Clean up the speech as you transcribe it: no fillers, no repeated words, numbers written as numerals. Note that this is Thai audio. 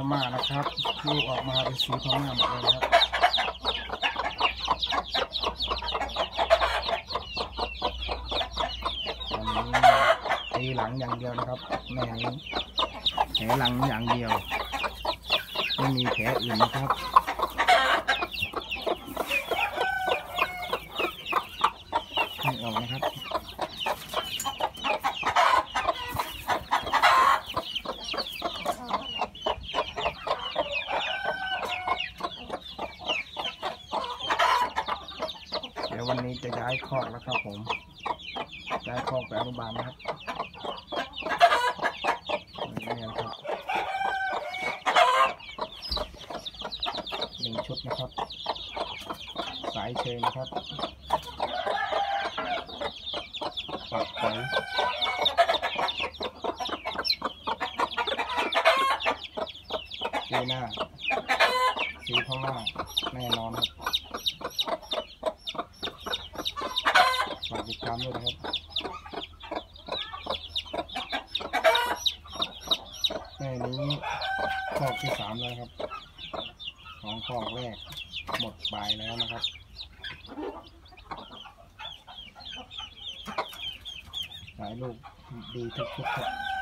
ม่านะครับลูกออกมาเป็นสีพม่าหมดเลยครับตอนนี้ตีหลังอย่างเดียวนะครับแม่นี้แผลหลังอย่างเดียวไม่มีแผลอื่นนะครับไม่ออกนะครับเดี๋ยววันนี้จะย้ายคอกแล้วครับผมย้ายคอกไปอนุบาลนะครับนี่นะครับ1 ชุดนะครับสายเชยนะครับปักไว้ปีหน้าสีพม่าแน่นอนครับฝากติดตามด้วยนะครับแม่นี้คอกที่3แล้วครับของคอกแรกหมดปลายแล้วนะครับสายลูกดีทุกชุดครับ